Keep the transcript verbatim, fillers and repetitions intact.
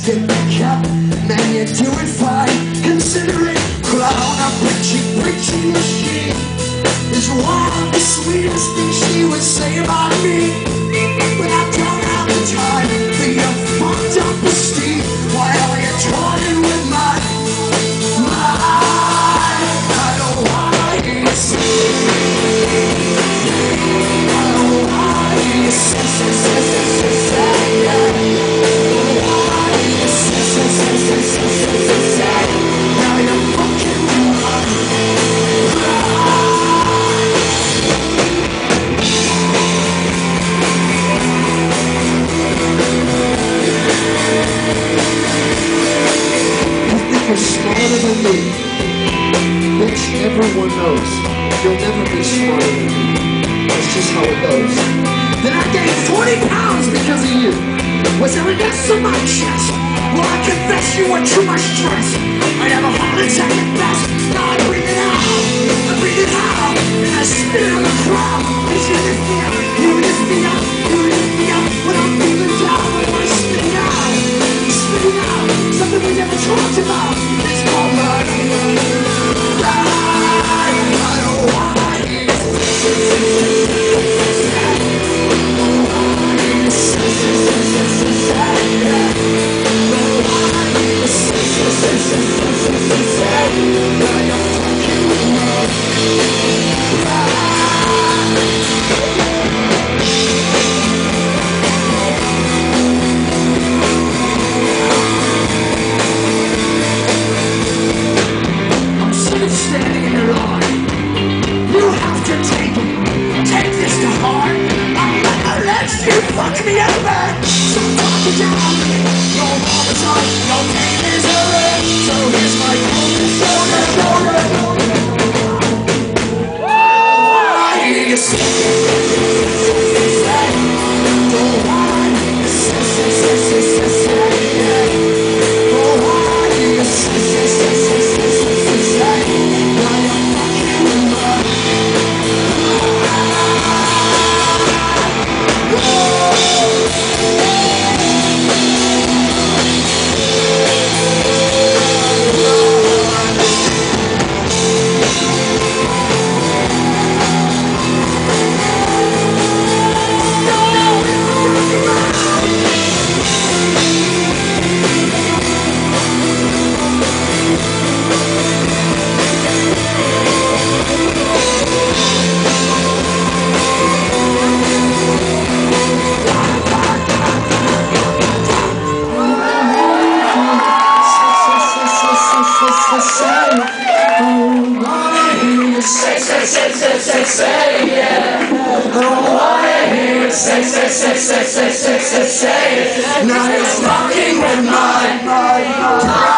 stick the cap, man, you're doing fine. Consider it clown, a preachy, preachy machine is one of the sweetest things she would say about me. But I don't have the time for your fucked up esteem. Why are you toying with my mind? I don't wanna hear you say, I don't wanna hear you say, say, say, say, say, say, yeah. You're smarter than me. Bitch, everyone knows you'll never be smarter than me. That's just how it goes. Then I gained forty pounds because of you. Was there an S on my chest? Well, I confess you were too much stress. I'd have a heart attack at best. Now I breathe it out. I breathe it out. And I spit it on the crowd. It's gonna lift me up. You lift me up. You lift me up. When I'm feeling down, I want to spit it out. Spit it out. Something we never talked about. It's called murder. I don't wanna hear you standing in the line. You have to take it. Take this to heart. I'm gonna let you fuck me up back. So fuck it down. Your mama's on. Your name is a red. So here's my golden shoulder, shoulder. I hear you say, don't want to say, say, say, say, say, say, yeah. Oh, I hear you say, say, say, say, say, say, say, say. Say, say, say, say, say, say, yeah. I don't wanna hear you say, say, say, say, say, say, say, say. Now you're fucking with mine.